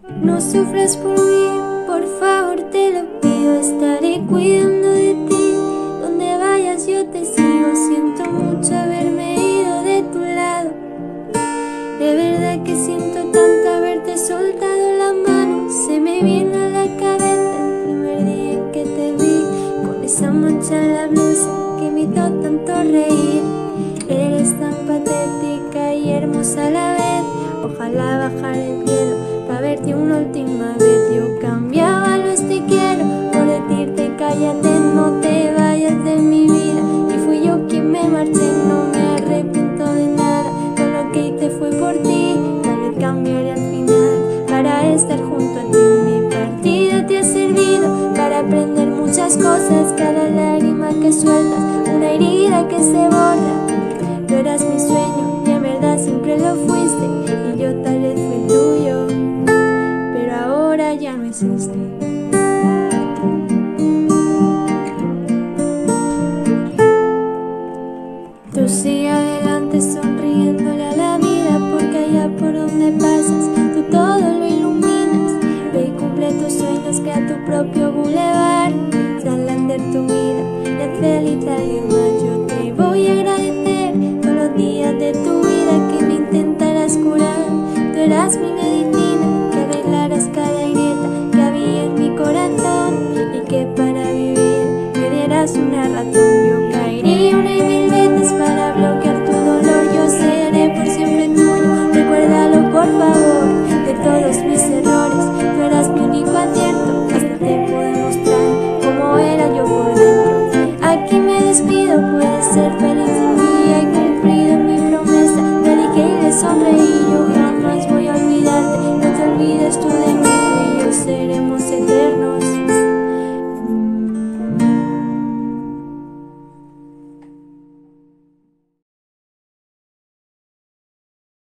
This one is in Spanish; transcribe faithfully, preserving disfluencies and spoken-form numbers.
No sufras por mí, por favor te lo pido. Estaré cuidando de ti, donde vayas yo te sigo. Siento mucho haberme ido de tu lado. De verdad que siento tanto haberte soltado la mano. Se me viene a la cabeza el primer día que te vi, con esa mancha en la blusa que me hizo tanto reír. Eres tan patética y hermosa a la vez. Ojalá bajar el cielo para verte una última vez. Yo cambiaba los te quiero por decirte cállate, no te vayas de mi vida. Y fui yo quien me marché, no me arrepiento de nada. Todo lo que hice fue por ti, tal vez cambiaré al final para estar junto a ti. Mi partida te ha servido para aprender muchas cosas. Cada lágrima que sueltas, una herida que se borra. Tú eras mi sueño y en verdad siempre lo fuiste, y yo tal vez fui el tuyo, pero ahora ya no existe. Tú sigue adelante sonriéndole a la vida, porque allá por donde pasas tú todo lo iluminas. Ve y cumple tus sueños, crea tu propio bulevar. Sal a andar tu vida y haz feliz a alguien más. Yo te voy a agradecer todos los días de tu vida que me intentaras curar. Tú eras mi medicina, que arreglaras cada